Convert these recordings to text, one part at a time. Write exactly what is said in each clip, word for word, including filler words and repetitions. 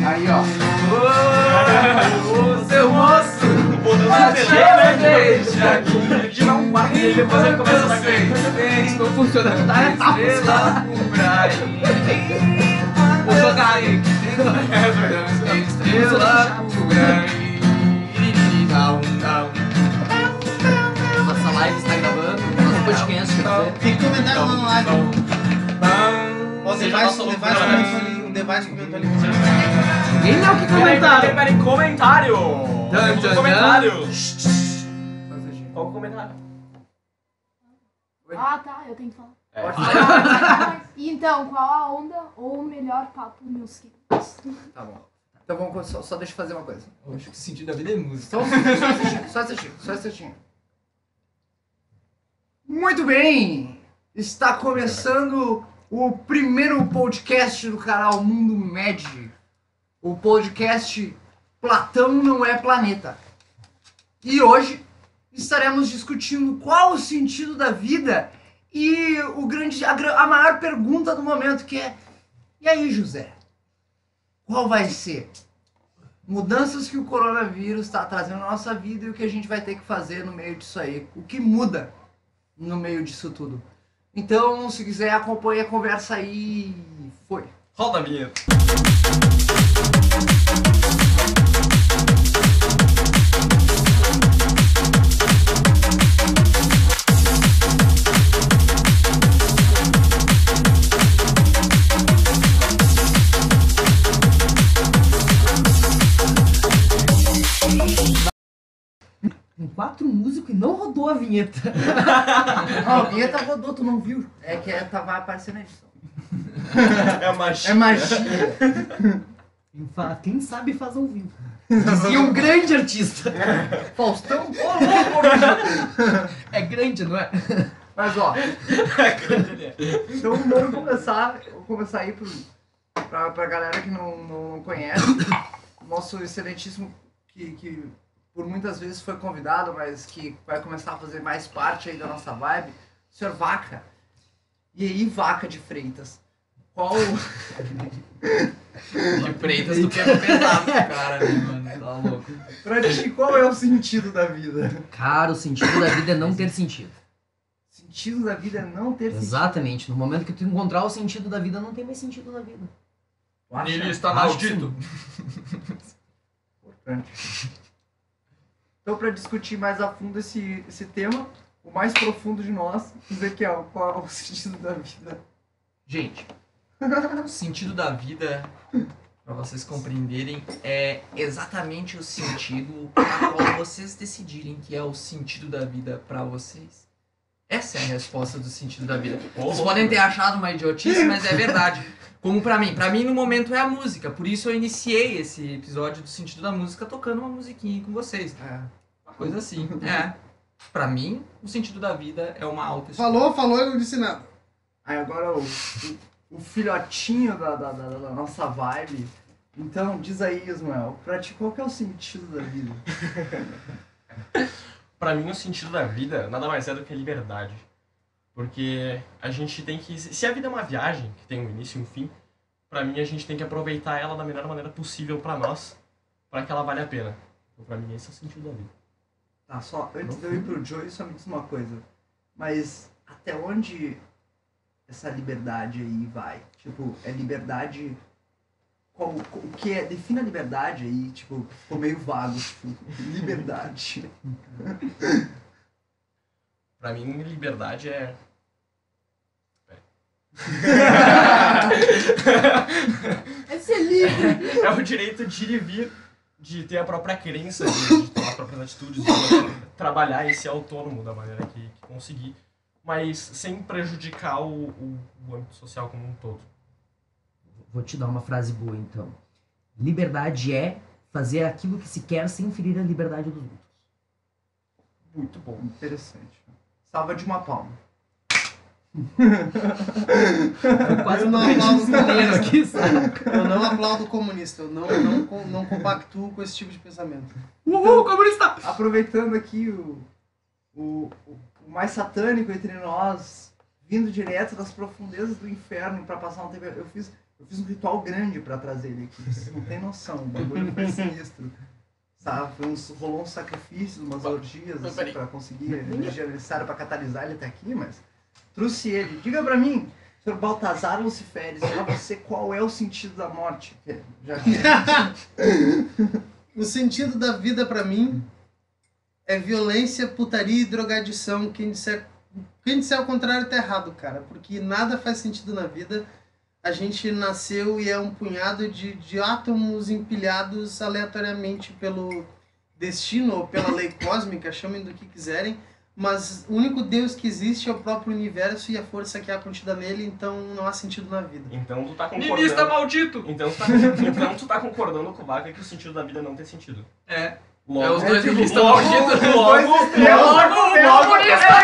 Aí, ó. Ô, seu moço, não deixa aqui. De não bate e depois ele começa a bater. Estou funcionando, tá? Estrela por aí. Vou jogar aí. Estrela por aí. Down, down. Nossa live está gravando. Nosso podcast, quer dizer. Tem que comentar lá na live. Ó, o Seja Device nossa Device loucura. comentou ali. O Device comentou ali. Ninguém leu o que Peraí, comentaram. peraí, peraí, comentário! Dun, Temos um dun, comentário! dun. Qual o comentário? Ah, tá, eu tenho que falar. É. Ah, e então, qual a onda ou o melhor papo, meus queridos? Tá bom. Então vamos, só, só deixa eu fazer uma coisa. Eu acho que o sentido da vida é música. Só um instantinho, só um instantinho, só um instantinho. Muito bem! Está começando o primeiro podcast do canal Mundo Med. O podcast Platão Não É Planeta. E hoje estaremos discutindo qual o sentido da vida e o grande, a, gra- a maior pergunta do momento, que é: e aí, José? Qual vai ser? Mudanças que o coronavírus está trazendo na nossa vida e o que a gente vai ter que fazer no meio disso aí. O que muda no meio disso tudo. Então, se quiser, acompanhe a conversa aí. Foi. Roda a vinheta. Com quatro músicos e não rodou a vinheta. Ó, a vinheta rodou, tu não viu? É que é, tava aparecendo na edição. É a magia. É magia. Quem fa- Quem sabe faz ao vivo. Dizia um grande artista. Faustão? Ô, louco, bicho. É grande, não é? Mas, ó, É. então vamos começar. Vou começar aí pro, pra, pra galera que não, não, não conhece. Nosso excelentíssimo, que, que por muitas vezes foi convidado, mas que vai começar a fazer mais parte aí da nossa vibe, o senhor Vaca. E aí, Vaca de Freitas? Qual. De Freitas do peso pesado, cara, né, mano? Tá louco. Pra ti, qual é o sentido da vida? Cara, o sentido da vida é não ter sentido. O sentido da vida é não ter sentido. Exatamente. No momento que tu encontrar o sentido da vida, não tem mais sentido na vida. Tu acha? Ele está Ah, maldito. Importante. Então, para discutir mais a fundo esse, esse tema, o mais profundo de nós, Ezequiel, qual é o sentido da vida? Gente, o sentido da vida, para vocês compreenderem, é exatamente o sentido a qual vocês decidirem que é o sentido da vida para vocês. Essa é a resposta do sentido da vida. Vocês podem ter achado uma idiotice, mas é verdade. Como pra mim. Pra mim, no momento, é a música. Por isso eu iniciei esse episódio do sentido da música tocando uma musiquinha com vocês. É. Uma coisa assim. É. Pra mim, o sentido da vida é uma autoestima. Falou, falou e não disse nada. Aí agora o, o, o filhotinho da, da, da, da nossa vibe. Então, diz aí, Ismael, pra ti, qual que é o sentido da vida? Pra mim, o sentido da vida nada mais é do que a liberdade. Porque a gente tem que... Se a vida é uma viagem, que tem um início e um fim, pra mim a gente tem que aproveitar ela da melhor maneira possível pra nós, pra que ela valha a pena. Então, pra mim, esse é o sentido da vida. Tá, só antes de eu ir pro Joey, só me diz uma coisa. Mas até onde essa liberdade aí vai? Tipo, é liberdade... Qual, o que é? Defina a liberdade aí, tipo, ficou meio vago, tipo, liberdade. Pra mim, liberdade é... É ser livre. É o direito de ir e vir, de ter a própria crença, de, de tomar as próprias atitudes, de poder trabalhar e ser autônomo da maneira que, que conseguir, mas sem prejudicar o, o, o âmbito social como um todo. Vou te dar uma frase boa, então. Liberdade é fazer aquilo que se quer sem ferir a liberdade dos outros. Muito bom, interessante. Salva de uma palma. Foi quase Eu um não competitivo aplaudo inteiro aqui, sabe? Eu não aplaudo o comunista, eu não, não, com- não compactuo com esse tipo de pensamento. Uhul, comunista! Aproveitando aqui o, o, o mais satânico entre nós, vindo direto das profundezas do inferno para passar um tempo. Eu fiz, Eu fiz um ritual grande pra trazer ele aqui. Você não tem noção, o bagulho foi sinistro. Sabe? Foi um, rolou um sacrifício, umas orgias assim, pra conseguir a energia necessária pra catalisar ele até aqui, mas trouxe ele. Diga pra mim, senhor Baltazar Luciferes, pra você qual é o sentido da morte? Já que... O sentido da vida pra mim é violência, putaria e drogadição. Quem disser, quem disser o contrário tá errado, cara. Porque nada faz sentido na vida. A gente nasceu e é um punhado de, de átomos empilhados aleatoriamente pelo destino ou pela lei cósmica, chamem do que quiserem. Mas o único Deus que existe é o próprio universo e a força que há contida nele, então não há sentido na vida. Então tu tá concordando... Ministro maldito! Então tu, tá, então tu tá concordando com o Vaca que o sentido da vida não tem sentido. É. Logo, É os dois é, tipo, ministros logo, malditos. logo, Logo, logo, logo, comunista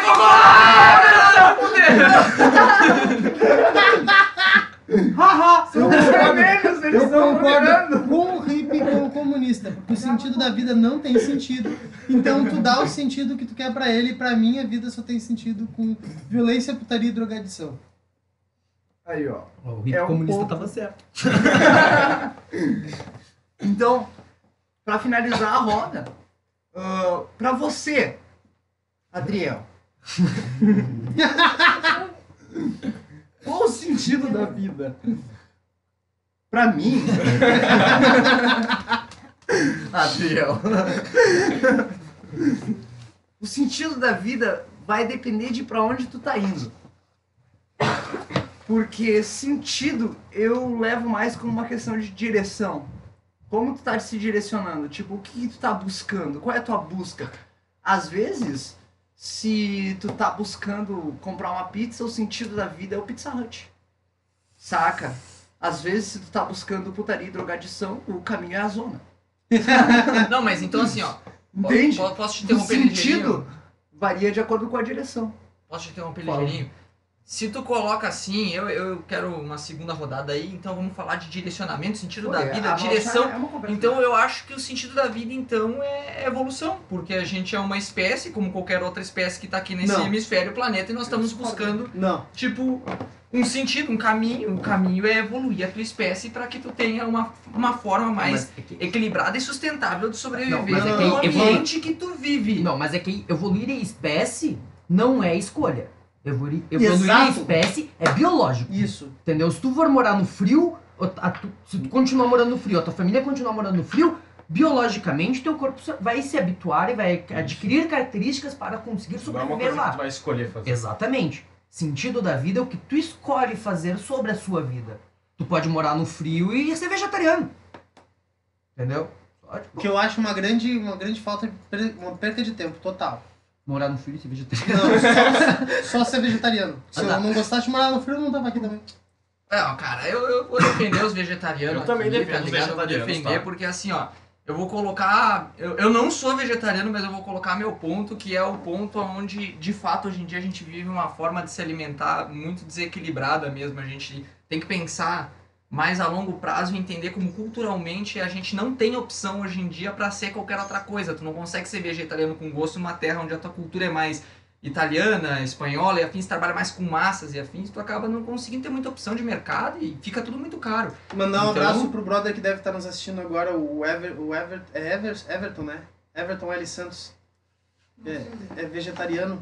Haha, são os vermelhos, eles Eu estão concordo brigando. com o hippie e com o comunista, porque o sentido da vida não tem sentido. Então tu dá o sentido que tu quer pra ele, e pra mim a vida só tem sentido com violência, putaria e drogadição. Aí, ó. Ó, o hippie É um comunista ponto. tava certo. Então, pra finalizar a roda, uh, pra você, Adriel, qual o sentido da vida? Pra mim, Adriel, o sentido da vida vai depender de pra onde tu tá indo. Porque sentido eu levo mais como uma questão de direção. Como tu tá se direcionando? Tipo, o que tu tá buscando? Qual é a tua busca? Às vezes, se tu tá buscando comprar uma pizza, o sentido da vida é o Pizza Hut. Saca? Às vezes, se tu tá buscando putaria e drogadição, o caminho é a zona. Não, mas então assim, ó. Entende? Posso, posso te O interromper ligeirinho? sentido varia de acordo com a direção. Posso te interromper Fala. ligeirinho? Se tu coloca assim, eu, eu quero uma segunda rodada aí, então vamos falar de direcionamento, sentido Pô, da é, vida, a direção. nossa é uma conversa. Então eu acho que o sentido da vida, então, é evolução. Porque a gente é uma espécie, como qualquer outra espécie que tá aqui nesse Não. hemisfério planeta, e nós estamos buscando, Não. tipo, um sentido, um caminho. O caminho é evoluir a tua espécie para que tu tenha uma, uma forma mais Mas é que- equilibrada e sustentável de sobreviver Não, mas é no que ambiente que tu vive. Não, mas é que evoluir em espécie não é escolha. Evoluir, evoluir em Exato. espécie é biológico. Isso. Entendeu? Se tu for morar no frio, ou a tu- se tu continuar morando no frio, a tua família continuar morando no frio, biologicamente teu corpo so- vai se habituar e vai adquirir características para conseguir Não é uma sobreviver coisa que lá. tu vai escolher fazer. Exatamente. Sentido da vida é o que tu escolhe fazer sobre a sua vida. Tu pode morar no frio e ser vegetariano. Entendeu? Só, tipo, Que eu acho uma grande, uma grande falta, de per- uma perca de tempo, total. morar no frio e ser vegetariano. Não, só, só ser vegetariano. Se Ah, tá. eu não gostasse de morar no frio, eu não tava aqui também. Não, cara, eu, eu vou defender os vegetarianos. Eu também aqui, defendo tá os ligado? Eu vou vegetarianos, defender tá? porque assim, ó, eu vou colocar. Eu, eu não sou vegetariano, mas eu vou colocar meu ponto, que é o ponto onde, de fato, hoje em dia a gente vive uma forma de se alimentar muito desequilibrada mesmo. A gente tem que pensar mais a longo prazo e entender como culturalmente a gente não tem opção hoje em dia pra ser qualquer outra coisa. Tu não consegue ser vegetariano com gosto numa terra onde a tua cultura é mais italiana, espanhola e afins, trabalha mais com massas e afins, tu acaba não conseguindo ter muita opção de mercado e fica tudo muito caro. Mandar um Então- abraço pro brother que deve estar nos assistindo agora, o, Ever, o Ever, é Ever, Everton, né? Everton L. Santos. É, é vegetariano.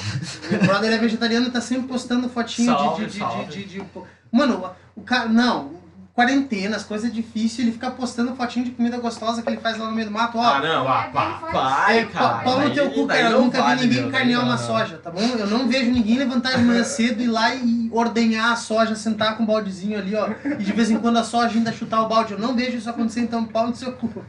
Meu brother é vegetariano e tá sempre postando fotinho de- Salve, de, de, salve. de, de, de- Mano, o cara. Não, quarentena, as coisas difíceis, ele fica postando fotinho de comida gostosa que ele faz lá no meio do mato, ó. Ah, não, ah, É, pá, bem forte. pai, É, cara. pa- pau no daí- teu cu, daí cara. Eu não nunca vale, vi ninguém meu, carnear daí uma não. soja, tá bom? Eu não vejo ninguém levantar de manhã cedo, ir lá e ordenhar a soja, sentar com um baldezinho ali, ó. E de vez em quando a soja ainda chutar o balde. Eu não vejo isso acontecer, então pau no seu cu.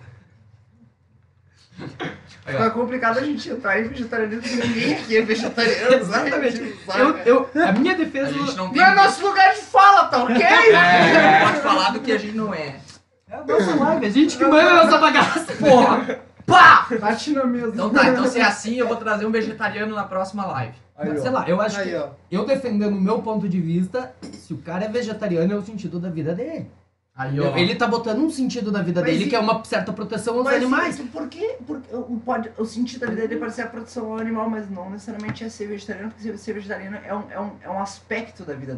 Fica complicado a gente entrar em vegetarianismo porque ninguém aqui é vegetariano, Exatamente. sabe? Eu, eu, a minha A defesa... gente não tem. Não é nosso lugar de fala, tá ok? É, pode falar do que a gente não é. É a nossa live, a gente que manda essa bagaça, porra! Pá! Bate na mesa. Então tá, então se é assim, eu vou trazer um vegetariano na próxima live. Aí, ó. Sei lá, eu acho Aí, que... ó. Eu defendendo o meu ponto de vista, se o cara é vegetariano, é o sentido da vida dele. Aí, Ele tá botando um sentido da vida Mas dele, e- que é uma certa proteção aos Mas animais. isso, por quê? Porque o, pode, o sentido da vida dele pode ser a proteção ao animal, mas não necessariamente é ser vegetariano, porque ser- ser vegetariano é um, é um, é um aspecto da vida dele.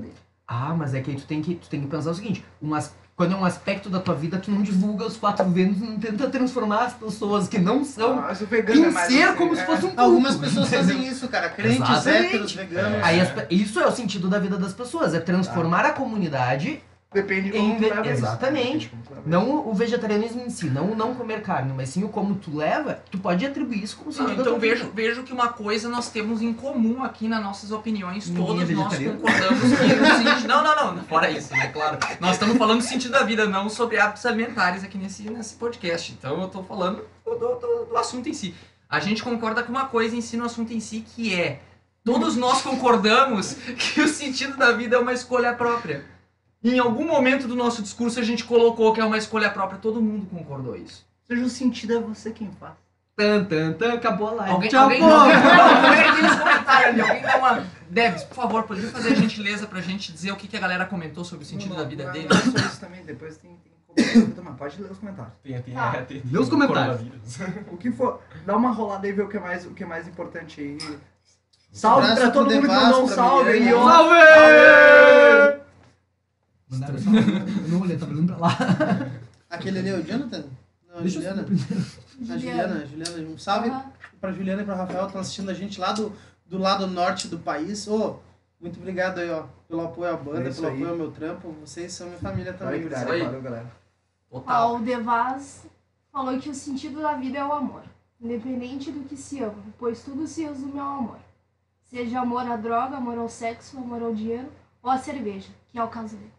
Ah, mas é que aí tu tem que, tu tem que pensar o seguinte, um as- quando é um aspecto da tua vida, tu não divulga os quatro ventos, não tenta transformar as pessoas que não são Mas o vegano é em mais ser assim, como é. se fosse um culto. Algumas pessoas entendeu? fazem isso, cara. Crentes, Exatamente. héteros, veganos. É. Aí as pe- isso é o sentido da vida das pessoas, é transformar a comunidade. Depende de como Em- tu leva isso. exatamente. Depende de como tu leva isso. Não o vegetarianismo em si, não o não comer carne, mas sim o como tu leva, tu pode atribuir isso como Não, sentido da então tua vejo, vida. vejo que uma coisa nós temos em comum aqui nas nossas opiniões. Ninguém Todos é nós vegetariano? concordamos que no sentido. Não, não, não. Fora isso, né? Claro. Nós estamos falando do sentido da vida, não sobre hábitos alimentares aqui nesse, nesse podcast. Então eu tô falando do, do, do assunto em si. A gente concorda com uma coisa em si no assunto em si, que é. Todos nós concordamos que o sentido da vida é uma escolha própria. Em algum momento do nosso discurso a gente colocou que é uma escolha própria. Todo mundo concordou isso. Seja o sentido é você quem faz. Tan, tan, tan, acabou a live. Alguém, Tchau, alguém, pô. alguém, alguém tem nos comentários ali, alguém dá uma... Debs, por favor, poderia fazer a gentileza pra gente dizer o que, que a galera comentou sobre o sentido da vida dele? Não é só isso também, depois tem, tem comentário também. Pode ler os comentários. Tem, tem, Ah. é, tem, Lê os comentários. coronavírus. O que for, dá uma rolada aí e vê o que é mais, o que é mais importante aí. Salve Abraço pra todo pro mundo que Devas, mandou um pra salve aí, Miriam. ó. Salve! Mandaram só. Eu não olhei, tava olhando pra lá. Aquele ali é o Jonathan? Não, a Deixa eu Juliana. subir primeiro. A Juliana, Juliana. Um salve Aham. pra Juliana e pra Rafael, que estão assistindo a gente lá do, do lado norte do país. Ô, muito obrigado aí, ó, pelo apoio à banda, É isso pelo aí. apoio ao meu trampo. Vocês são minha família também. Valeu, Isso galera. aí. Valeu, galera. Ó, Total. o Devas falou que o sentido da vida é o amor, independente do que se ama, pois tudo se resume ao amor. Seja amor à droga, amor ao sexo, amor ao dinheiro ou à cerveja, que é o caso dele.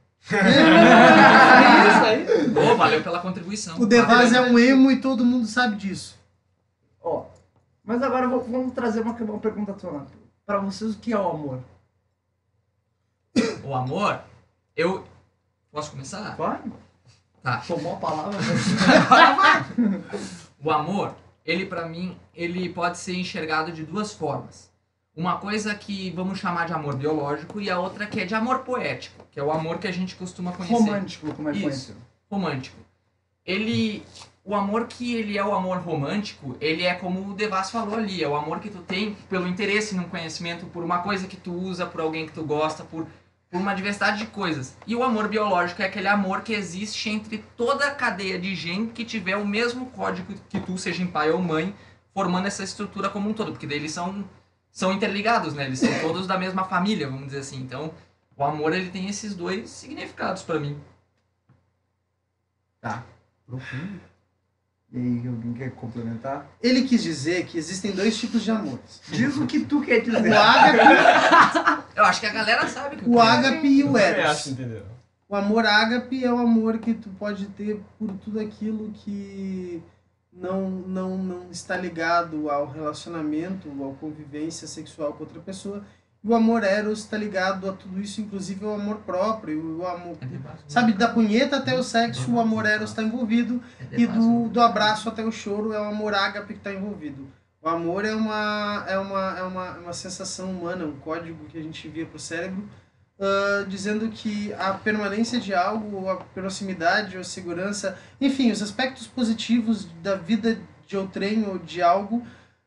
É isso aí. Ô, valeu pela contribuição. O Devaz é um emo e todo mundo sabe disso. Ó, mas agora vou- vamos trazer uma, uma pergunta tua. Pra vocês, o que é o amor? O amor, eu... Posso começar? Vai? Tá. Tomou a palavra. O amor, ele pra mim, ele pode ser enxergado de duas formas. Uma coisa que vamos chamar de amor biológico e a outra que é de amor poético, que é o amor que a gente costuma conhecer. Romântico, como é Isso. conhecido. Romântico. Ele, o amor que ele é o amor romântico, ele é como o Devas falou ali, é o amor que tu tem pelo interesse num conhecimento, por uma coisa que tu usa, por alguém que tu gosta, por, por uma diversidade de coisas. E o amor biológico é aquele amor que existe entre toda a cadeia de gente que tiver o mesmo código que tu, seja em pai ou mãe, formando essa estrutura como um todo, porque daí eles são, são interligados, né? Eles são todos da mesma família, vamos dizer assim. Então, o amor ele tem esses dois significados pra mim. Tá. Profundo. E aí, alguém quer complementar? Ele quis dizer que existem dois tipos de amores. Diz o que tu quer dizer. O ágape, Eu acho que a galera sabe que eu o quero. ágape e o Eu eros. acho, entendeu? O amor ágape é o amor que tu pode ter por tudo aquilo que não, não, não está ligado ao relacionamento, à convivência sexual com outra pessoa. E o amor eros está ligado a tudo isso, inclusive ao amor próprio, o amor, É Devas, né? sabe, da punheta até o sexo, o amor eros está envolvido. É E Devas, do, né? do abraço até o choro é o amor ágape que está envolvido. O amor é uma, é, uma, é uma, uma sensação humana, um código que a gente envia para o cérebro, ah, dizendo que a permanência de algo, a proximidade, a segurança, enfim, os aspectos positivos da vida de outrem ou de algo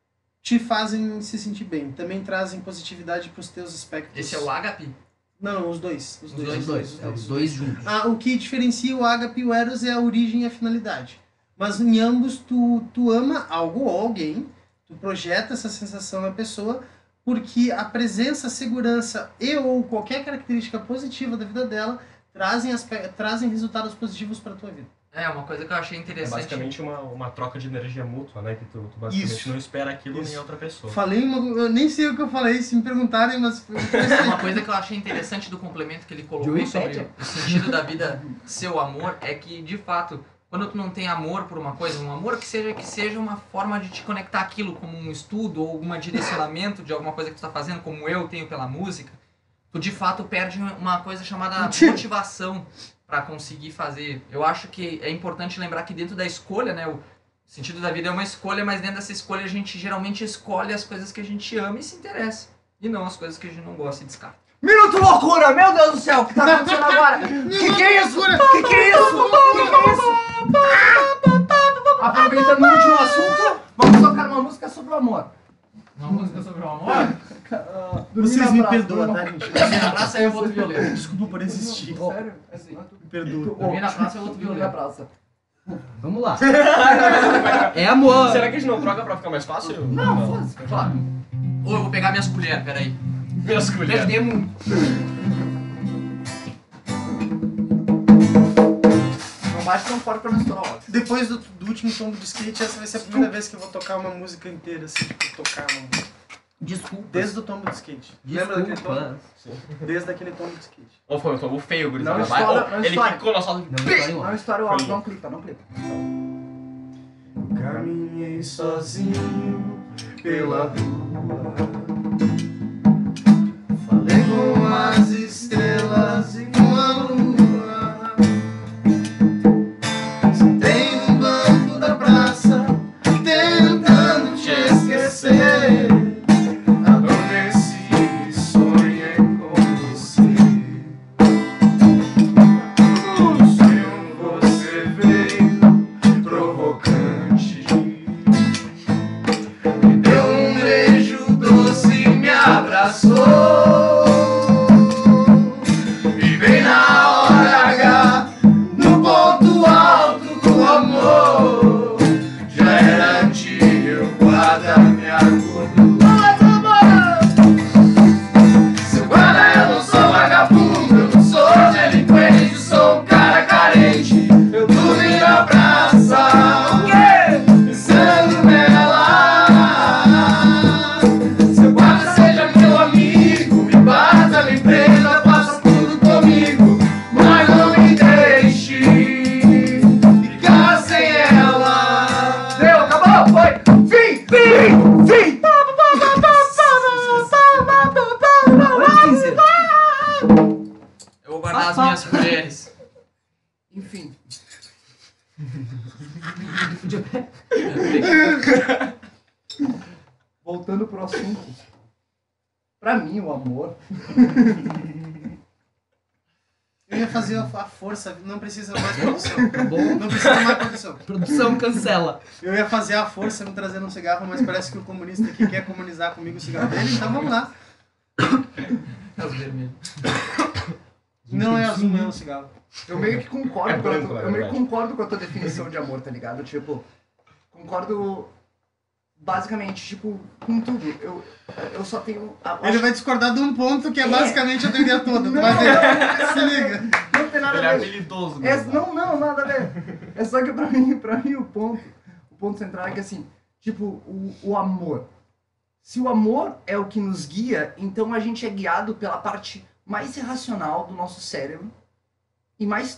te fazem se sentir bem. Também trazem positividade para os teus aspectos. Esse é o ágape? Não, os dois. Os Os dois. dois, Os dois, é os dois juntos. Ah, o que diferencia o ágape e o eros é a origem e a finalidade. Mas em ambos tu, tu ama algo ou alguém, tu projeta essa sensação na pessoa, porque a presença, a segurança e ou qualquer característica positiva da vida dela trazem, aspe- trazem resultados positivos para tua vida. É, uma coisa que eu achei É interessante. basicamente uma, uma troca de energia mútua, né? Que tu, tu basicamente Isso. não espera aquilo Isso. nem outra pessoa. Falei uma, eu nem sei o que eu falei, se me perguntarem, mas foi Uma coisa que eu achei interessante do complemento que ele colocou Joey sobre Pédia. o sentido da vida ser o amor é que, de fato, quando tu não tem amor por uma coisa, um amor que seja que seja uma forma de te conectar aquilo como um estudo ou algum direcionamento de alguma coisa que tu tá fazendo, como eu tenho pela música, tu de fato perde uma coisa chamada motivação para conseguir fazer. Eu acho que é importante lembrar que dentro da escolha, né, o sentido da vida é uma escolha, mas dentro dessa escolha a gente geralmente escolhe as coisas que a gente ama e se interessa, e não as coisas que a gente não gosta e descarta. Minuto loucura! Meu Deus do céu, o que tá acontecendo agora? Que que é isso? Que que é isso? Que que é isso? Aproveitando o último assunto, vamos tocar uma música sobre o amor. Uma música sobre o amor? Dormir Vocês na me abraço, perdoa, não. tá, gente? Dormir na praça é outro violento. Desculpa por existir. Sério? Assim, Me perdoa. dormir na praça é outro Dormir na violento. praça. Vamos lá. É amor. Será que a gente não troca pra ficar mais fácil? Não, foda-se. Claro. Ou eu vou pegar minhas colheres, peraí. Minhas colheres. Perdemos. Não bate tão forte pra não estourar o áudio. Depois do, do último tombo de skate, essa vai ser a primeira vez que eu vou tocar uma música inteira, assim, tipo, tocar uma música. Desculpa. Desde o tombo de skate. Lembra daquele tombo? Desculpa. Desde aquele tombo de skate. Ou foi um tombo feio, gurizada. Não Vai, estoura, ó, não ele estoura. ficou na sala. Não, história Não uma. estoura o áudio, não clipa, não clipa. Caminhei sozinho pela rua, falei com as estrelas e com a lua. Sentei no banco da praça, tentando te esquecer. Adormeci e sonhei com você. No sonho você veio provocante, me deu um beijo doce e me abraçou. E bem na hora H, no ponto alto do amor, já era dia, eu guarda me acordou. Seu guarda, eu não sou vagabundo, eu não sou delinquente, sou um cara carente. Eu dormi na praça, o quê? Pensando nela. Seu guarda, seja meu amigo, me bata, me prenda, faça tudo comigo, mas não me deixe ficar sem ela. Deu, acabou, foi! Fim! Fim! Fim! Eu vou guardar as minhas colheres. Enfim. Voltando pro assunto. Pra mim, o amor. Eu ia fazer a a força, não precisa mais produção. Tá bom? Não precisa mais produção. Produção cancela. Eu ia fazer a força me trazendo um cigarro, mas parece que o comunista aqui quer comunizar comigo o cigarro dele, então vamos lá. É os vermelhos. Não é azul, não é um cigarro. Eu meio que concordo, É com, a branco, tua, na eu meio que verdade. concordo com a tua definição de amor, tá ligado? Tipo, concordo basicamente, tipo, com tudo. Eu, eu só tenho. eu Ele acho vai discordar de um ponto que é É. basicamente a teoria toda. Tu Não, vai ver. não, Se liga. que não tem nada Ele é a ver. habilidoso. É, né? não, não, nada a ver. É só que pra mim, pra mim o ponto, o ponto central é que assim, tipo, o, o amor. Se o amor é o que nos guia, então a gente é guiado pela parte mais irracional do nosso cérebro e mais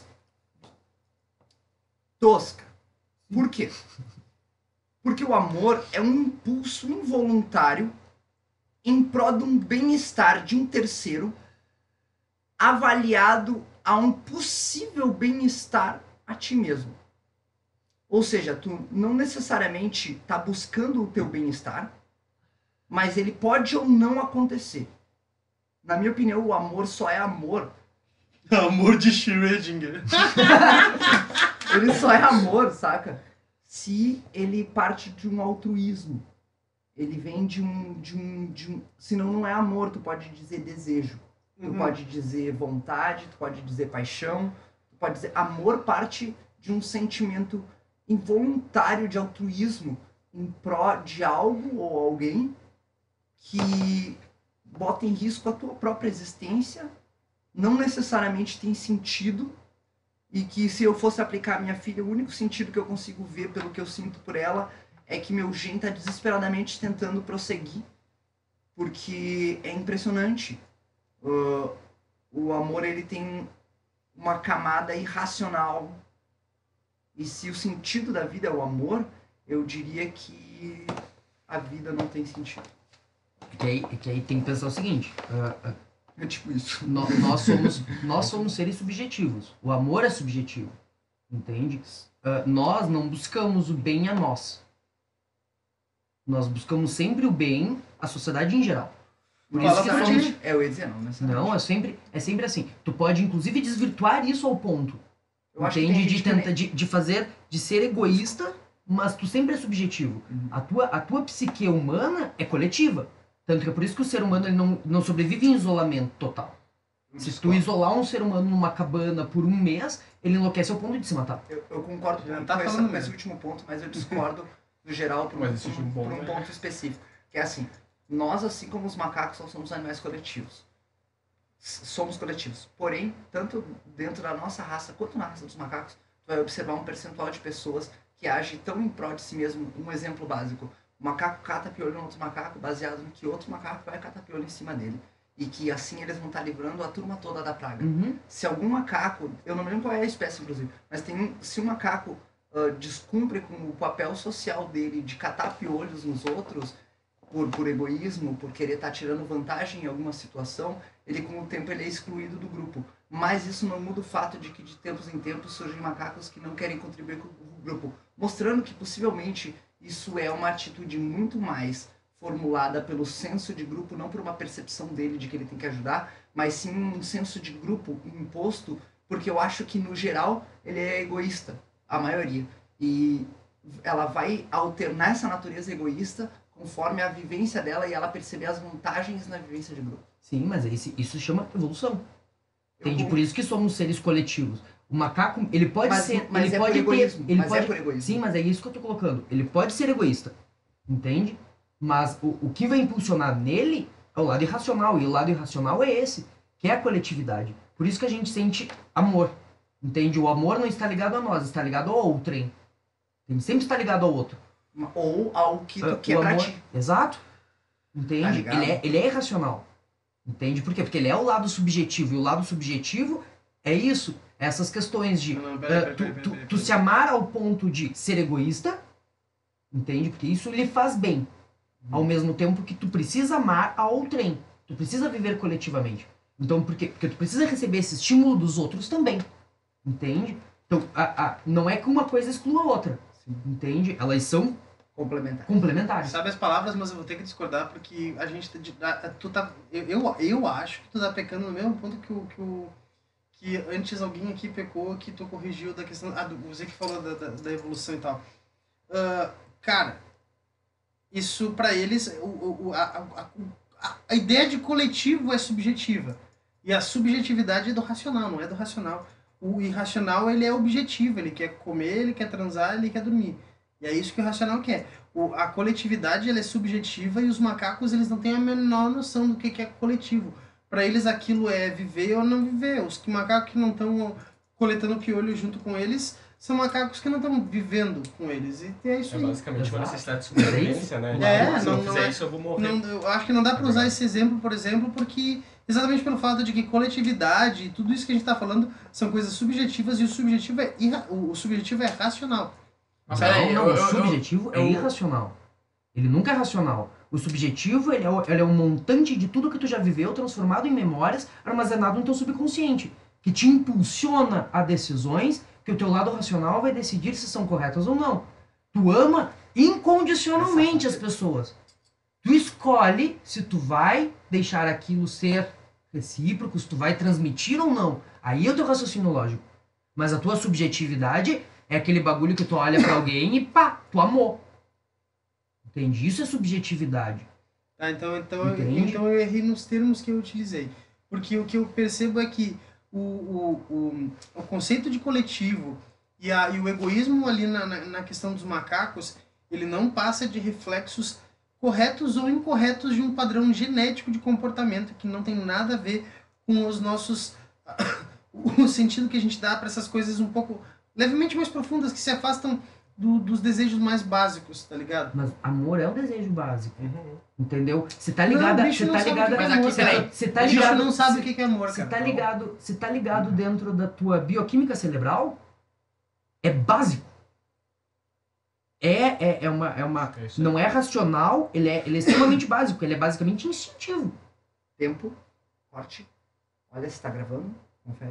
tosca. Por quê? Porque o amor é um impulso involuntário em prol de um bem-estar de um terceiro avaliado a um possível bem-estar a ti mesmo. Ou seja, tu não necessariamente está buscando o teu bem-estar, mas ele pode ou não acontecer. Na minha opinião, o amor só é amor. Amor de Schrödinger. Ele só é amor, saca? Se ele parte de um altruísmo. Ele vem de um, de um, de um... Senão não é amor, tu pode dizer desejo. Tu Uhum. pode dizer vontade, tu pode dizer paixão. Tu pode dizer... Amor parte de um sentimento involuntário de altruísmo em pró de algo ou alguém que bota em risco a tua própria existência, não necessariamente tem sentido, e que se eu fosse aplicar a minha filha, o único sentido que eu consigo ver pelo que eu sinto por ela é que meu gen tá desesperadamente tentando prosseguir, porque é impressionante. Uh, o amor, ele tem uma camada irracional, e se o sentido da vida é o amor, eu diria que a vida não tem sentido. Que aí, que aí tem que pensar o seguinte. ah, ah, É tipo isso. nó- nós, somos, nós somos seres subjetivos. O amor é subjetivo. Entende? Ah, nós não buscamos o bem a nós. Nós buscamos sempre o bem à sociedade em geral. Por Fala isso que pra somos... ti. É, eu ia dizer não, necessariamente. Não, é sempre, é sempre assim. Tu pode, inclusive, desvirtuar isso ao ponto. Eu acho que Entende? tem De gente que tentar, nem- de, de fazer, de ser egoísta, mas tu sempre é subjetivo. Uhum. A tua, a tua psique humana é coletiva. Tanto que é por isso que o ser humano ele não, não sobrevive em isolamento total. Se tu isolar um ser humano numa cabana por um mês, ele enlouquece ao ponto de se matar. Eu, eu concordo com, Já com, tá essa- falando com esse mesmo. último ponto, mas eu discordo no geral por, Mas um- existe por- um bom, por um né? ponto específico. Que é assim, nós, assim como os macacos, nós somos animais coletivos. S- Somos coletivos. Porém, tanto dentro da nossa raça quanto na raça dos macacos, tu vai observar um percentual de pessoas que age tão em prol de si mesmo. Um exemplo básico. O macaco cata piolho no outro macaco, baseado no que outro macaco vai catar piolho em cima dele. E que assim eles vão estar livrando a turma toda da praga. Uhum. Se algum macaco, eu não me lembro qual é a espécie inclusive, mas tem um, se um macaco ah, descumpre com o papel social dele de catar piolhos nos outros, por, por egoísmo, por querer estar tirando vantagem em alguma situação, ele com o tempo ele é excluído do grupo. Mas isso não muda o fato de que de tempos em tempos surgem macacos que não querem contribuir com o grupo, mostrando que possivelmente isso é uma atitude muito mais formulada pelo senso de grupo, não por uma percepção dele de que ele tem que ajudar, mas sim um senso de grupo imposto, porque eu acho que no geral ele é egoísta, a maioria. E ela vai alternar essa natureza egoísta conforme a vivência dela e ela perceber as vantagens na vivência de grupo. Sim, mas isso, isso chama evolução. Eu Entende? con- Por isso que somos seres coletivos. O macaco, ele pode mas, ser... mas ele é pode por egoísmo. ter, ele mas pode, é por egoísmo. Sim, mas é isso que eu tô colocando. Ele pode ser egoísta. Entende? Mas o, o que vai impulsionar nele é o lado irracional. E o lado irracional é esse, que é a coletividade. Por isso que a gente sente amor. Entende? O amor não está ligado a nós, está ligado ao outrem. Ele sempre está ligado ao outro. Ou ao que tu Ah, quer o pra amor- ti. Exato. Tá Entende? ligado? ele, é, ele é irracional. Entende? Por quê? Porque ele é o lado subjetivo. E o lado subjetivo é isso. Essas questões de Não, não, ah, peraí, peraí, tu, peraí, tu- peraí, tu peraí. se amar ao ponto de ser egoísta. Entende? Porque isso lhe faz bem. Ao mesmo tempo que tu precisa amar a outrem. Tu precisa viver coletivamente. Então, por quê? Porque tu precisa receber esse estímulo dos outros também. Entende? Então, a, a, não é que uma coisa exclua a outra. Entende? Elas são Complementar. complementares. Sabe as palavras, mas eu vou ter que discordar porque a gente tá de- a- tu tá eu, eu, eu acho que tu tá pecando no mesmo ponto que o que o que antes alguém aqui pecou, que tu corrigiu da questão, ah, do, o Zé que falou da, da, da evolução e tal. Ah, cara, isso pra eles o, o, o- a, a, a, a ideia de coletivo é subjetiva e a subjetividade é do racional, não é do racional. O irracional ele é objetivo, ele quer comer, ele quer transar, ele quer dormir. E é isso que o racional quer. O, a coletividade ela é subjetiva e os macacos eles não têm a menor noção do que, que é coletivo. Para eles aquilo é viver ou não viver. Os que- macacos que não estão coletando piolho junto com eles são macacos que não estão vivendo com eles. E é isso É aí. basicamente uma Exato. necessidade de sobrevivência, né? É, Se não- eu não fizer é- isso, eu vou morrer. Não, eu acho que não dá para É usar verdade. esse exemplo, por exemplo, porque exatamente pelo fato de que coletividade e tudo isso que a gente está falando são coisas subjetivas e o subjetivo é, irra, o, o subjetivo é racional. Mas Não, peraí, não, eu- o eu- eu- subjetivo é eu- irracional. Ele nunca é racional. O subjetivo ele é, o- ele é um montante de tudo que tu já viveu, transformado em memórias, armazenado no teu subconsciente, que te impulsiona a decisões que o teu lado racional vai decidir se são corretas ou não. Tu ama incondicionalmente as pessoas. Tu escolhe se tu vai deixar aquilo ser recíproco, se tu vai transmitir ou não. Aí é o teu raciocínio lógico. Mas a tua subjetividade é aquele bagulho que tu olha pra alguém e pá, tu amou. Entende? Isso é subjetividade. Tá, então, então, eu, Entende? então eu errei nos termos que eu utilizei. Porque o que eu percebo é que o, o, o, o conceito de coletivo e, a, e o egoísmo ali na, na, na questão dos macacos, ele não passa de reflexos corretos ou incorretos de um padrão genético de comportamento que não tem nada a ver com os nossos... o sentido que a gente dá para essas coisas um pouco levemente mais profundas, que se afastam do, dos desejos mais básicos, tá ligado? Mas amor é um desejo básico. Uhum. Entendeu? Você tá ligada. Não, o bicho Você não tá sabe ligada. o que é Mas aqui, amor, peraí. cara. Você tá A gente ligado. não sabe cê- o que que é amor, Você cara. tá ligado, você tá ligado dentro da tua bioquímica cerebral? É básico. É, é, é uma. É uma É isso aí. não é racional, ele é, ele é extremamente básico, ele é basicamente instintivo. Tempo. Corte. Olha se tá gravando. Confere.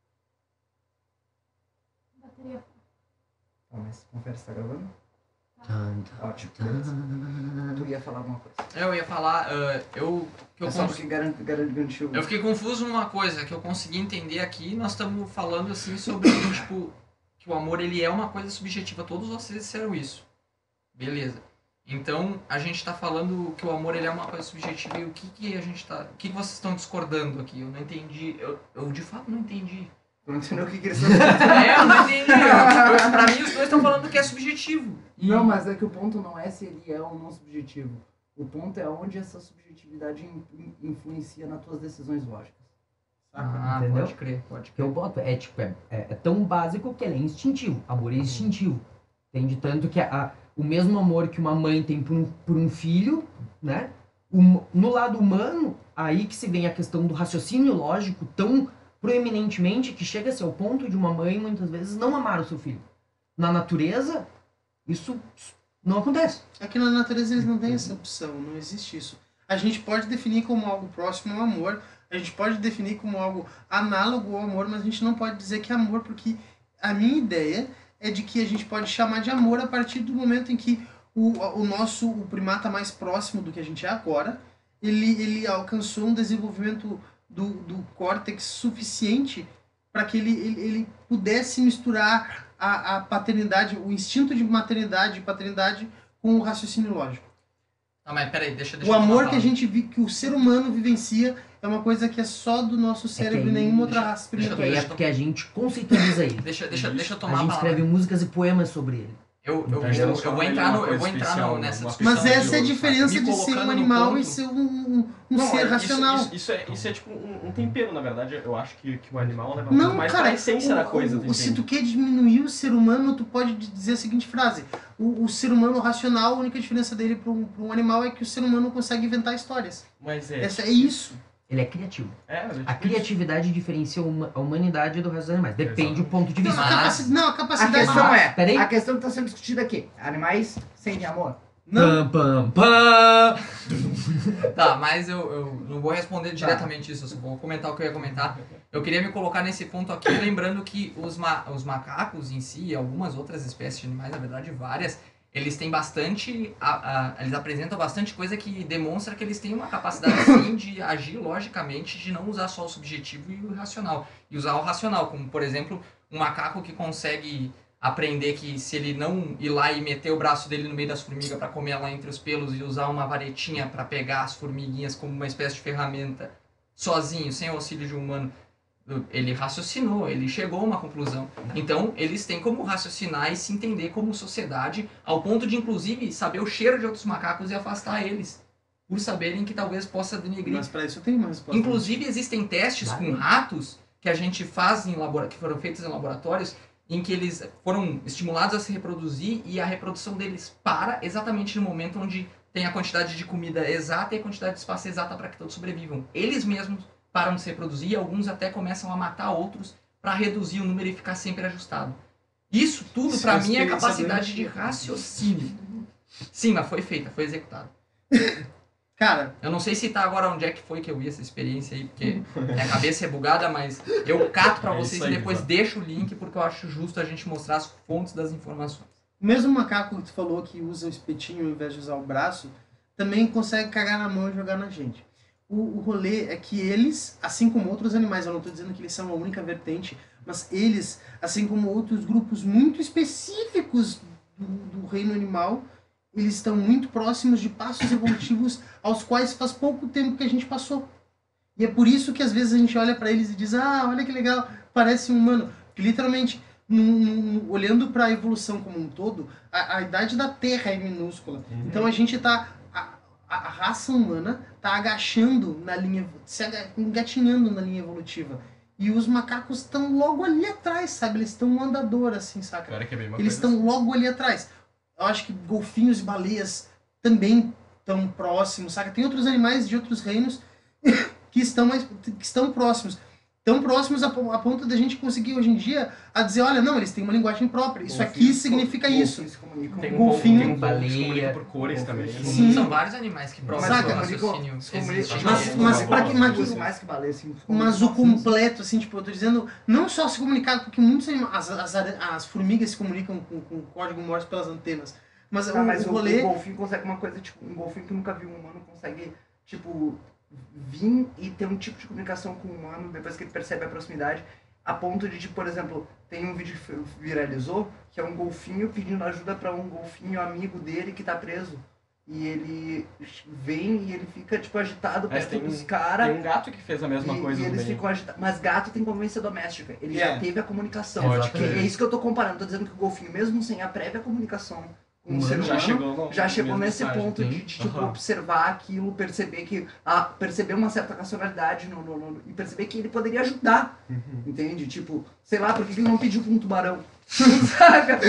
Bateria. Tá, mas confere se tá gravando. Tá. Ótimo. Tu ia falar alguma coisa. Eu ia falar, ah, eu, que eu, É só cons- porque garan- garantiu. eu fiquei confuso numa coisa que eu consegui entender aqui. Nós estamos falando assim sobre tipo que o amor ele é uma coisa subjetiva. Todos vocês disseram isso, beleza? Então, a gente tá falando que o amor ele é uma coisa subjetiva e o que que a gente tá... O que que vocês estão discordando aqui? Eu não entendi. Eu, eu de fato não entendi. Tu não entendeu o que, que eles estão dizendo? É, eu não entendi. Eu, eu, pra mim, os dois estão falando que é subjetivo. E- Não, mas é que o ponto não é se ele é ou não subjetivo. O ponto é onde essa subjetividade in- in- influencia nas tuas decisões lógicas. Ah, Entendeu? pode crer, pode Que crer. eu boto, é tipo, é, é, é tão básico que ele é instintivo. Amor é instintivo. Entende? Tanto que a, o mesmo amor que uma mãe tem por um, por um filho, né? O- no lado humano, aí que se vem a questão do raciocínio lógico tão proeminentemente que chega a ser o ponto de uma mãe muitas vezes não amar o seu filho. Na natureza, isso não acontece. Aqui na natureza eles não têm essa opção, não existe isso. A gente pode definir como algo próximo ao amor, a gente pode definir como algo análogo ao amor, mas a gente não pode dizer que é amor, porque a minha ideia é de que a gente pode chamar de amor a partir do momento em que o, o nosso o primata mais próximo do que a gente é agora, ele, ele alcançou um desenvolvimento do, do córtex suficiente para que ele, ele, ele pudesse misturar a, a paternidade, o instinto de maternidade e paternidade com o raciocínio lógico. Ah, mas peraí, deixa, deixa O eu tomar amor que a pausa. gente vi, que o ser humano vivencia é uma coisa que é só do nosso cérebro e aí- nenhuma outra deixa- raça deixa eu- Que aí experimentou. é porque a gente conceitualiza ele. Deixa, deixa, deixa eu A tomar a gente palavra. escreve músicas e poemas sobre ele. Eu, eu, A gente eu, eu transforma vou ele entrar, numa no, eu coisa vou entrar especial, no, nessa uma discussão. Mas essa é a Sabe, me diferença de ser colocando um no animal ponto. e ser um, um, um Não, ser é, racional. Isso, isso, isso é, isso é tipo um, um tempero, na verdade. Eu acho que, que o animal leva Não, muito mais cara, pra essência o- da coisa. o- tu se tu entende? quer diminuir o ser humano, tu pode dizer a seguinte frase: o, o ser humano racional, a única diferença dele para um, pra um animal é que o ser humano consegue inventar histórias. Mas é. Essa é isso. Ele é criativo. É, mas é A tipo criatividade diferencia uma- a humanidade do resto dos animais. Depende Exatamente. do ponto de Não, vista. a, Mas- capaci- não, a A capacidade. questão é, Peraí. a questão que está sendo discutida aqui, animais sentem amor? Não, Pam, pam, pam. Tá, mas eu, eu não vou responder diretamente isso, eu só vou comentar o que eu ia comentar. Eu queria me colocar nesse ponto aqui, lembrando que os, ma os macacos em si, e algumas outras espécies de animais, na verdade várias, eles têm bastante, a, a, eles apresentam bastante coisa que demonstra que eles têm uma capacidade sim de agir logicamente, de não usar só o subjetivo e o racional, e usar o racional, como por exemplo, um macaco que consegue aprender que se ele não ir lá e meter o braço dele no meio das formigas para comer lá entre os pelos e usar uma varetinha para pegar as formiguinhas como uma espécie de ferramenta, sozinho, sem o auxílio de um humano, ele raciocinou, ele chegou a uma conclusão. Então, eles têm como raciocinar e se entender como sociedade, ao ponto de, inclusive, saber o cheiro de outros macacos e afastar eles, por saberem que talvez possa denegrir. mas pra isso eu tenho uma resposta. Inclusive, existem testes com ratos que a gente faz em labora... que foram feitos em laboratórios, em que eles foram estimulados a se reproduzir e a reprodução deles para exatamente no momento onde tem a quantidade de comida exata e a quantidade de espaço exata para que todos sobrevivam. Eles mesmos param de se reproduzir e alguns até começam a matar outros para reduzir o número e ficar sempre ajustado. Isso tudo, Isso para é mim, é experiência capacidade de doentia. raciocínio. Sim, mas foi feita, foi executada. Cara, Eu não sei citar agora onde é que foi que eu vi essa experiência aí, porque minha cabeça é bugada, mas eu cato pra É vocês isso e aí, depois Zó. deixo o link, porque eu acho justo a gente mostrar as fontes das informações. o mesmo macaco que tu falou que usa o espetinho ao invés de usar o braço, também consegue cagar na mão e jogar na gente. O, o rolê é que eles, assim como outros animais, eu não estou dizendo que eles são a única vertente, mas eles, assim como outros grupos muito específicos do, do reino animal, eles estão muito próximos de passos evolutivos aos quais faz pouco tempo que a gente passou. E é por isso que às vezes a gente olha para eles e diz: ah, olha que legal, parece um humano. Porque literalmente, num- num- olhando para a evolução como um todo, a, a idade da Terra é minúscula. Uhum. Então a gente tá. A, a raça humana tá agachando na linha. se aga- engatinhando na linha evolutiva. E os macacos estão logo ali atrás, sabe? Eles estão um andador, assim, saca? Cara, que é bem uma Eles coisa estão logo ali atrás. Eu acho que golfinhos e baleias também estão próximos, saca? Tem outros animais de outros reinos que estão, mais, que estão próximos. Tão próximos a, po- a ponto da gente conseguir hoje em dia a dizer: olha, não, eles têm uma linguagem própria. Isso aqui Golfinhos significa co- isso. golfinhos se comunicam Tem um com- golfinho, pouco, tem um pouco, se baleia, comunica por cores também. golfinho. Sim. São vários animais que provam Saca, o mas digo, raciocínio. se comunicam- existe. Mas- Uma mas boa, pra que- uma mas- boa. mais que baleia, assim, se Mas comunicam o com- completo, assim, tipo, eu tô dizendo, não só se comunicar, porque muitos animais, as, as, ara- as formigas se comunicam com, com código Morse pelas antenas. Mas, Tá, o, mas o o, rolê. o golfinho consegue uma coisa, tipo, um golfinho que nunca viu um humano consegue, tipo, vir e ter um tipo de comunicação com o humano depois que ele percebe a proximidade. a ponto de, tipo, por exemplo, tem um vídeo que viralizou, que é um golfinho pedindo ajuda pra um golfinho amigo dele que tá preso. E ele vem e ele fica, tipo, agitado Mas perto tem, dos um- caras. tem um gato que fez a mesma E, coisa e eles também. ficam agitados. Mas gato tem convivência doméstica. Ele É. já teve a comunicação. Pode Que crer. é isso que eu tô comparando. Tô dizendo que o golfinho, mesmo sem a prévia comunicação com o Humano, ser já humano, Já chegou, no, já chegou mesmo nesse estágio. ponto de, Sim. de, tipo, Aham. observar aquilo, perceber que... Ah, perceber uma certa racionalidade no, no- no- e perceber que ele poderia ajudar. Uhum. Entende? Tipo, sei lá, por que ele não pediu pra um tubarão? Saca?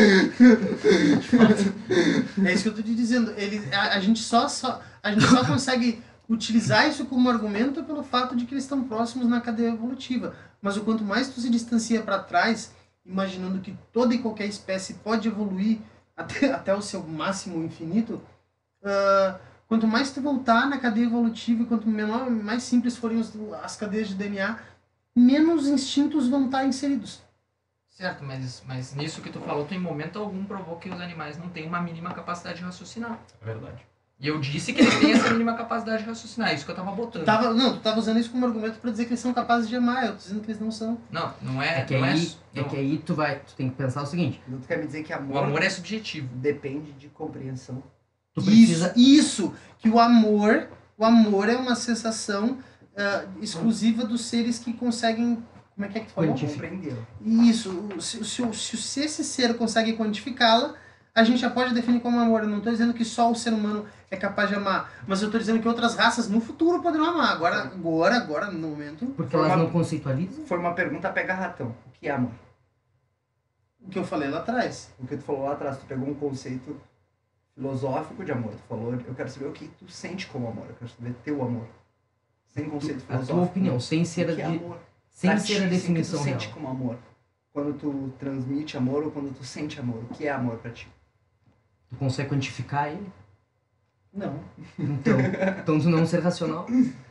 É isso que eu tô te dizendo. Ele, a, a gente só, só, a gente só consegue utilizar isso como argumento pelo fato de que eles estão próximos na cadeia evolutiva. Mas o quanto mais tu se distancia para trás, imaginando que toda e qualquer espécie pode evoluir até, até o seu máximo infinito, ah, quanto mais tu voltar na cadeia evolutiva e quanto menor, mais simples forem os- as cadeias de D N A, menos instintos vão estar inseridos. Certo, mas, mas nisso que tu falou, tu em momento algum provou que os animais não têm uma mínima capacidade de raciocinar. É verdade. E eu disse que eles têm essa mínima capacidade de raciocinar, é isso que eu tava botando. Tava, não, tu tava usando isso como argumento para dizer que eles são capazes de amar, eu tô dizendo que eles não são. Não, não é. É que não é, aí, é não. que aí tu vai, tu tem que pensar o seguinte, Tu quer me dizer que amor, O amor é subjetivo. depende de compreensão. tu precisa... Isso, isso, que o amor, o amor é uma sensação ah, exclusiva dos seres que conseguem, como é que é que tu falou? Quantificar. Compreendeu. Isso, o- se, se, o- se, se esse ser consegue quantificá-la, a gente já pode definir como amor. Eu não estou dizendo que só o ser humano é capaz de amar, mas eu estou dizendo que outras raças no futuro poderão amar. Agora, agora, agora, no momento, Porque Foi elas uma- não conceitualizam. Foi uma pergunta pega ratão. O que é amor? o que eu falei lá atrás. O que tu falou lá atrás, tu pegou um conceito filosófico de amor. Tu falou, eu quero saber o que tu sente como amor. Eu quero saber teu amor. Sem conceito A filosófico. tua opinião, sem ser a, O que é de, amor? sem Pra ser ti, a assim, definição o que tu real. sente como amor? Quando tu transmite amor ou quando tu sente amor? O que é amor pra ti? Tu consegue quantificar ele? Não. Então, então tu não ser racional.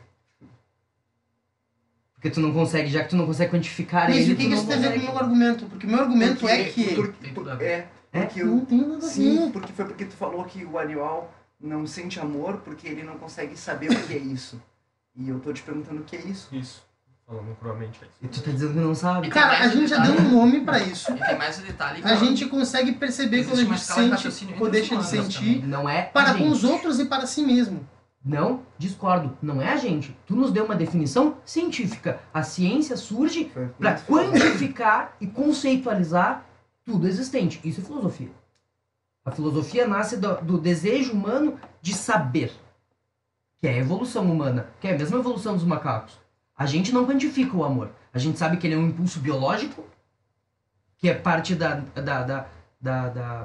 Porque tu não consegue, já que tu não consegue quantificar Mas ele, o que, tu que não isso tem a ver com o consegue. meu argumento? Porque o meu argumento Porque- é que... por- Tem por- tudo a ver. é, É? porque Não o, tem nada a sim, ver. porque foi porque tu falou que o animal não sente amor porque ele não consegue saber o que é isso. E eu tô te perguntando o que é isso. Isso. Falando cruamente é E isso. tu tá dizendo que não sabe. E Cara, a mais um gente já detalhe. deu um nome pra isso. E tem mais o detalhe que A ó, gente consegue perceber existe quando a uma gente escala de sente raciocínio ou entre deixa de os humanos sentir Não é a para com gente. os outros e para si mesmo. Não, discordo. Não é a gente. Tu nos deu uma definição científica. A ciência surge Foi para muito filosófico. quantificar e conceitualizar tudo existente. Isso é filosofia. A filosofia nasce do, do desejo humano de saber, que é a evolução humana, que é a mesma evolução dos macacos. A gente não quantifica o amor. A gente sabe que ele é um impulso biológico, que é parte da, da, da, da, da,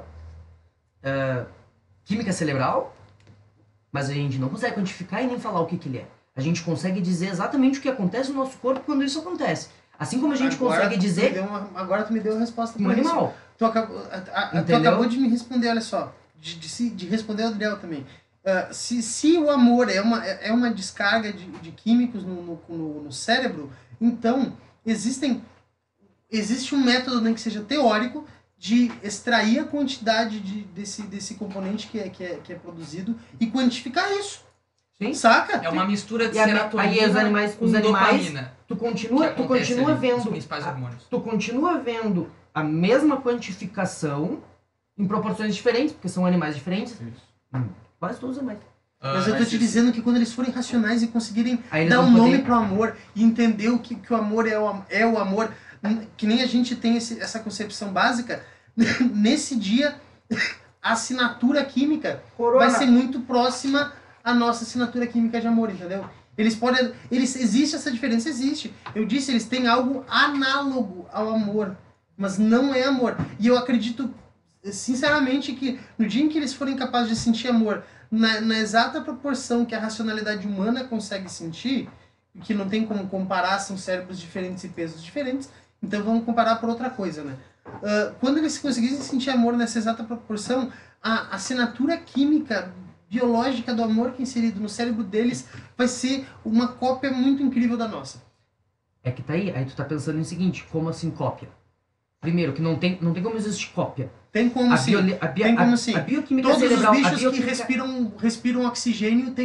eh, química cerebral, mas a gente não consegue quantificar e nem falar o que, que ele é. A gente consegue dizer exatamente o que acontece no nosso corpo quando isso acontece. Assim como a gente Agora consegue tu me dizer deu uma- agora tu me deu a resposta um pra isso. animal. Tu acabou, a- a- tu Entendeu? acabou de me responder, olha só. De, de, se- de responder ao Adriel também. Ah, se, se o amor é uma, é é uma descarga de, de químicos no, no, no, no cérebro, então existem, existe um método, nem que seja teórico, de extrair a quantidade de, desse, desse componente que é, que, é, que é produzido e quantificar isso. Sim. Saca? é uma mistura de E a- serotonina aí os animais- com os animais- dopamina. Tu que continua, tu acontece continua ali, os vendo. principais a- hormônios. tu continua vendo a mesma quantificação em proporções diferentes, porque são animais diferentes. Isso. Quase todos os animais. Ah, Mas eu tô mas te isso- dizendo que quando eles forem racionais e conseguirem Aí eles dar vão um nome poder- pro amor e entender o que, que o amor é o, am- é o amor, n- que nem a gente tem esse- essa concepção básica, nesse dia a assinatura química vai ser muito próxima à nossa assinatura química de amor, entendeu? Eles podem. Eles, existe essa diferença, existe. Eu disse, eles têm algo análogo ao amor, mas não é amor. E eu acredito, sinceramente, que no dia em que eles forem capazes de sentir amor na, na exata proporção que a racionalidade humana consegue sentir, que não tem como comparar, são cérebros diferentes e pesos diferentes, então vamos comparar por outra coisa, né? Ah, quando eles conseguissem sentir amor nessa exata proporção, a assinatura química biológica do amor que é inserido no cérebro deles vai ser uma cópia muito incrível da nossa. É que tá aí, aí tu tá pensando no seguinte, como assim cópia? Primeiro, que não tem, não tem como existir cópia. Tem como A, sim. bioli- a, bio- tem como a- sim. a bioquímica Todos os cerebral... a bichos que bioquímica- respiram, respiram oxigênio têm uma,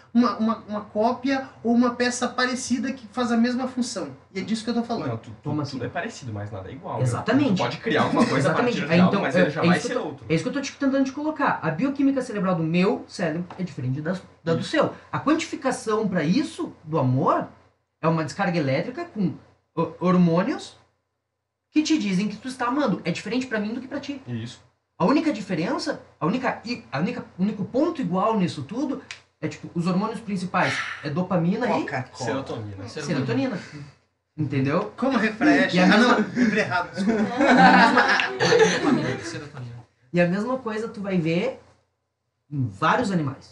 uma, uma, uma cópia ou uma peça parecida que faz a mesma função. E é disso que eu tô falando. Não, tu, tu, Como tudo assim? é parecido, mas nada é igual. Exatamente. Tu pode criar alguma coisa a Exatamente. partir de Aí, algo, então, mas é- ele é jamais isso que ser eu tô- outro. É isso que eu tô te tentando te colocar. A bioquímica cerebral do meu cérebro é diferente da, da do seu. A quantificação para isso, do amor, é uma descarga elétrica com ho- hormônios que te dizem que tu está amando. É diferente para mim do que para ti. Isso. A única diferença, a única, i- a única, o único ponto igual nisso tudo é tipo, os hormônios principais é dopamina e Coca-Cola. Serotonina. serotonina. Entendeu? Como refresh. E a Ah, mesma- não, lembrei errado, desculpa. Serotonina. E a mesma coisa tu vai ver em vários animais.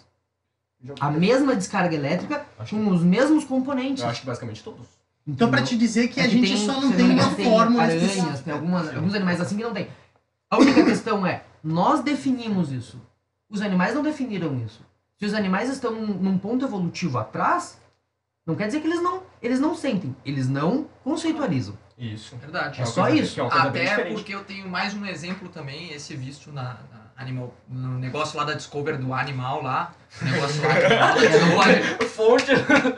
A mesma descarga elétrica Acho com os mesmos componentes. Eu acho que basicamente todos. Então, pra te dizer que a Aqui gente só não se tem me uma engano, tem fórmula aranhas, específica. tem algumas, alguns animais assim que não tem. A única questão é, nós definimos isso. Os animais não definiram isso. Se os animais estão num, num ponto evolutivo atrás, não quer dizer que eles não, eles não sentem. Eles não conceitualizam. Isso. Verdade. É uma só coisa- isso. que é uma coisa bem Até diferente. porque eu tenho mais um exemplo também, esse visto na, na Animal, no negócio lá da Discover do animal lá. O negócio lá que eu não pode. Fonte.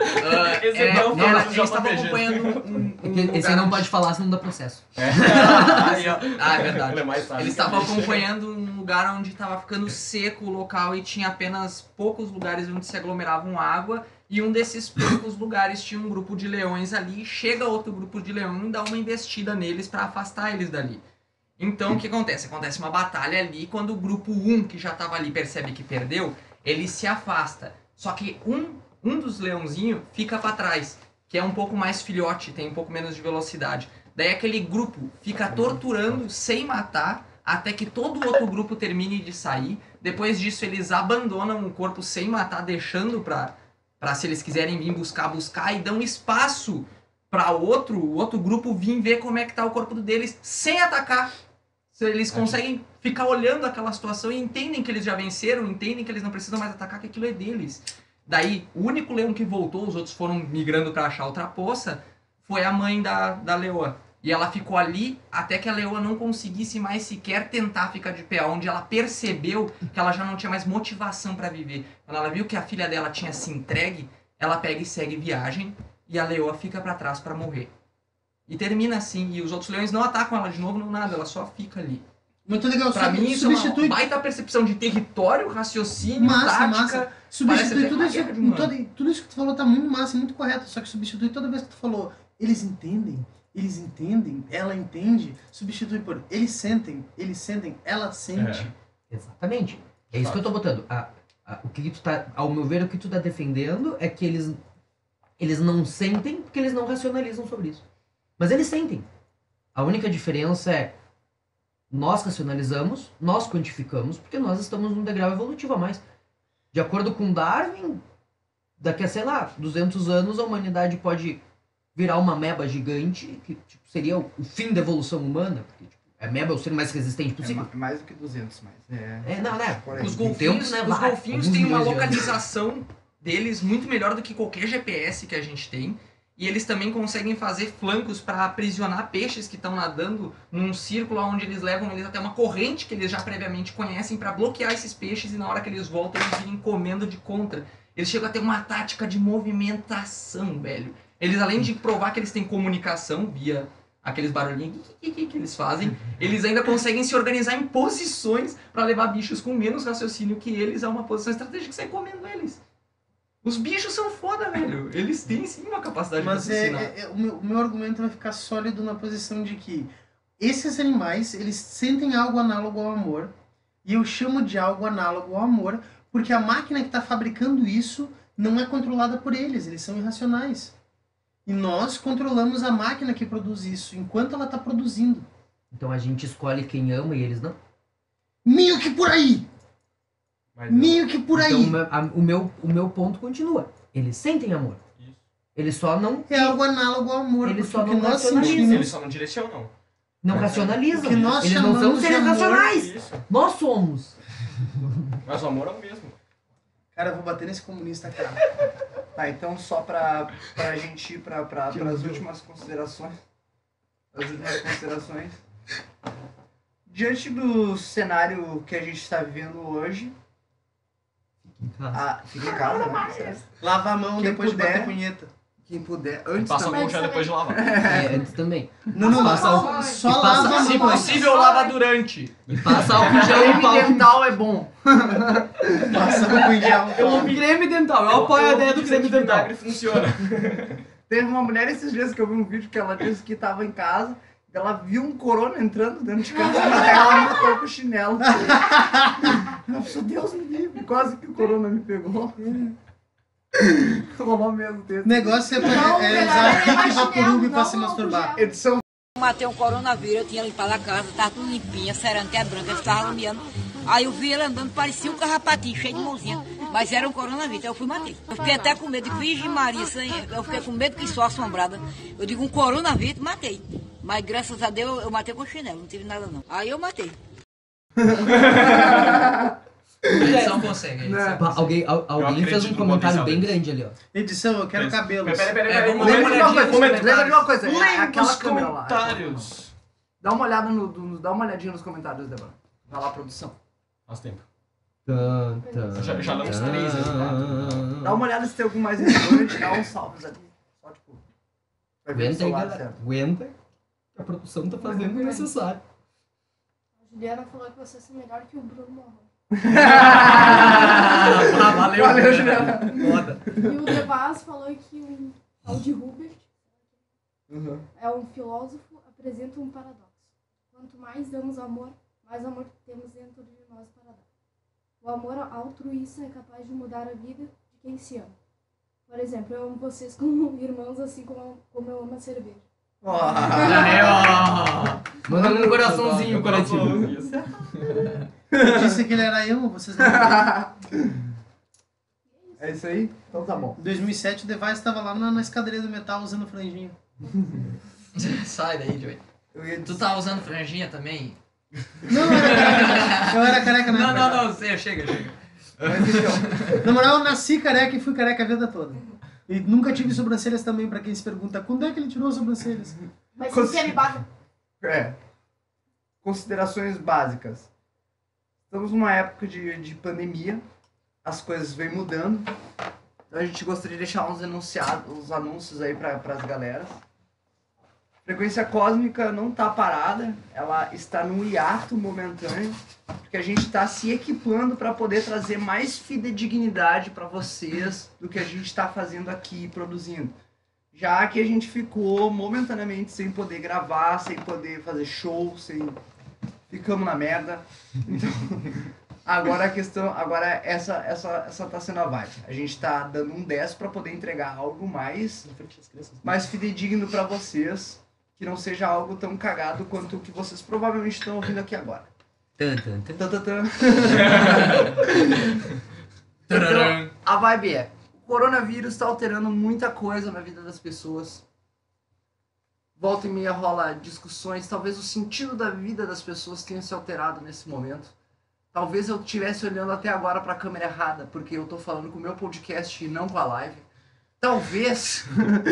Ah, Esse é, não, era- não, eles J estavam P G. acompanhando um, um É que esse lugar aí não onde- pode falar, senão dá processo. É. Aí, ó. Ah, é verdade. Ele é mais sábio Eles que a estavam gente. acompanhando um lugar onde estava ficando seco o local e tinha apenas poucos lugares onde se aglomeravam água. E um desses poucos lugares tinha um grupo de leões ali. Chega outro grupo de leão e dá uma investida neles para afastar eles dali. Então o que acontece? Acontece uma batalha ali. Quando o grupo um, que já estava ali, percebe que perdeu, ele se afasta. Só que um, um dos leãozinhos fica para trás, que é um pouco mais filhote, tem um pouco menos de velocidade. Daí aquele grupo fica torturando sem matar até que todo o outro grupo termine de sair. Depois disso eles abandonam o corpo sem matar, deixando pra, pra se eles quiserem vir buscar, buscar e dão espaço para outro, o outro grupo vir ver como é que tá o corpo deles sem atacar. Se eles conseguem ficar olhando aquela situação e entendem que eles já venceram, entendem que eles não precisam mais atacar, que aquilo é deles. Daí, o único leão que voltou, os outros foram migrando para achar outra poça, foi a mãe da, da leoa. E ela ficou ali até que a leoa não conseguisse mais sequer tentar ficar de pé, onde ela percebeu que ela já não tinha mais motivação para viver. Quando ela viu que a filha dela tinha se entregue, ela pega e segue viagem e a leoa fica para trás para morrer. E termina assim, e os outros leões não atacam ela de novo, não nada, ela só fica ali. Muito legal, Pra só mim que isso é substitui, uma baita percepção de território, raciocínio, Massa, tática. massa. Parece substitui até tudo uma isso, guerra de em humano. todo, tudo isso que tu falou tá muito massa e muito correto, só que substitui toda vez que tu falou, eles entendem, eles entendem, ela entende, substitui por eles sentem, eles sentem, ela sente. Exatamente. É isso que eu tô botando. A, a- o que tu tá, ao meu ver, o que tu tá defendendo é que eles, eles não sentem porque eles não racionalizam sobre isso. Mas eles sentem. A única diferença é nós racionalizamos, nós quantificamos, porque nós estamos num degrau evolutivo a mais. De acordo com Darwin, daqui a, sei lá, duzentos anos a humanidade pode virar uma ameba gigante, que tipo, seria o, o fim da evolução humana, porque tipo, a ameba é o ser mais resistente É possível. ma- mais do que duzentos, mas é... É, não, né? Por aí. Os Com golfinhos, tempo, né, os vai, golfinhos alguns têm uma milhões de anos. localização deles muito melhor do que qualquer G P S que a gente tem. E eles também conseguem fazer flancos para aprisionar peixes que estão nadando num círculo onde eles levam eles até uma corrente que eles já previamente conhecem para bloquear esses peixes e na hora que eles voltam eles virem comendo de contra. Eles chegam a ter uma tática de movimentação, velho. Eles, além de provar que eles têm comunicação via aqueles barulhinhos que eles fazem, eles ainda conseguem se organizar em posições para levar bichos com menos raciocínio que eles a uma posição estratégica e sair comendo eles. Os bichos são foda, velho. Eles têm sim uma capacidade Mas de é, raciocinar. é- é- o, meu, o meu argumento vai ficar sólido na posição de que esses animais, eles sentem algo análogo ao amor, e eu chamo de algo análogo ao amor, porque a máquina que está fabricando isso não é controlada por eles, eles são irracionais. E nós controlamos a máquina que produz isso, enquanto ela está produzindo. Então a gente escolhe quem ama e eles não. Meio que por aí! Mas Meio que por Então aí! o meu, a- o, meu, o meu ponto continua. Eles sentem amor. Isso. Eles só não, É algo análogo ao amor, Eles porque só o que não nós racionalizam. Eles sentimos... só não direcionam. não É. racionalizam. O que nós Eles não são chamamos de seres amor- racionais. Isso. Nós somos. Mas o amor é o mesmo. Cara, eu vou bater nesse comunista, cara. Tá, então só pra, pra gente ir pra, pra, Que pras horror. últimas considerações. As últimas considerações. Diante do cenário que a gente está vivendo hoje, Ah, fica em casa, né? Certo. Lava a mão Quem depois puder. de bater punheta. Quem puder, antes Passa a também. mão já depois de lavar. É, antes também. Não, não, Passa só, o- só e lava passa- a Se mão. possível, lava durante. E passa álcool em gel e Creme álcool. dental é bom. Passa álcool em gel. O creme dental, eu apoio a ideia do creme dental. vinagre funciona. Teve uma mulher esses dias que eu vi um vídeo que ela disse que tava em casa, ela viu um corona entrando dentro de casa, ela matou com o chinelo. Ela pensou, Deus me livre, quase que o corona me pegou. Rolou mesmo O texto. negócio é, Não, é, é melhor usar é kit levar Vaporub chinelo, pra não se álcool masturbar. gel. Edição Matei um coronavírus, eu tinha limpado a casa, tava tudo limpinha, cerando até branca, eles estavam lameando. Aí eu vi ele andando, parecia um carrapatinho, cheio de mãozinha, mas era um coronavírus, então eu fui e matei. Eu fiquei até com medo, Virgem Maria, eu fiquei com medo que só assombrada. Eu digo, um coronavírus, matei. Mas graças a Deus eu matei com chinelo, não tive nada não. Aí eu matei. A edição consegue. a edição Né? Pá, Alguém, al- alguém fez acredito um no comentário potencial bem deles. grande ali, ó. Edição, eu quero cabelos. Peraí, peraí, É, peraí. vamos Lembra de uma olhadinha coisa, nos lembra de uma coisa, é Lembra aquela dos câmera lá. comentários. Dá uma olhada no, no- dá uma olhadinha nos comentários, Débora. Vai lá, produção. Faz tempo. Tan, tan, Já- já lemos três aí, tan. Dá uma olhada se tem algum mais relevante, dá uns salves ali. Só tipo. Vai ver o Aguenta aí, celular galera. certo. Aguenta. A produção tá fazendo o necessário. A Juliana falou que você é melhor que o Bruno Marrone. Ah, valeu, Valeu, Juliana. Juliana. Foda. E o Devas falou que o tal de Hubert Uhum. é um filósofo, apresenta um paradoxo. Quanto mais damos amor, mais amor temos dentro de nós para dar. O amor altruísta é capaz de mudar a vida de quem se ama. Por exemplo, eu amo vocês como irmãos, assim como, como eu amo a cerveja. Ó. Aí, ó. Manda um coraçãozinho, Meu coração. coletivo. Eu disse que ele era eu, vocês não viram. É isso aí? Então tá bom. Em dois mil e sete o Device estava lá na, na escadaria do metal usando franjinha. Sai daí, Joey. Eu ia Tu tá usando franjinha também? Não, eu era careca. Eu era careca na Não, época. não, não, sei, chega, chega. Mas então, Na moral, eu nasci careca e fui careca a vida toda. E nunca tive sobrancelhas também, pra quem se pergunta, quando é que ele tirou as sobrancelhas? Mas Cons- se ele bate. é. Considerações básicas. Estamos numa época de, de pandemia. As coisas vêm mudando. Então a gente gostaria de deixar uns enunciados, uns anúncios aí para as galeras. Frequência Cósmica não está parada, ela está num hiato momentâneo, porque a gente está se equipando para poder trazer mais fidedignidade para vocês do que a gente está fazendo aqui, produzindo. Já que a gente ficou momentaneamente sem poder gravar, sem poder fazer show, sem... ficamos na merda. Então, agora a questão, agora essa, essa, essa tá sendo a vibe. A gente está dando um dez para poder entregar algo mais, mais fidedigno para vocês, que não seja algo tão cagado quanto o que vocês provavelmente estão ouvindo aqui agora. Tan, tan, tan. Tan, tan, tan. Tararam. Então, a vibe é, o coronavírus está alterando muita coisa na vida das pessoas. Volta e meia rola discussões, talvez o sentido da vida das pessoas tenha se alterado nesse momento. Talvez eu estivesse olhando até agora para a câmera errada, porque eu tô falando com o meu podcast e não com a live. Talvez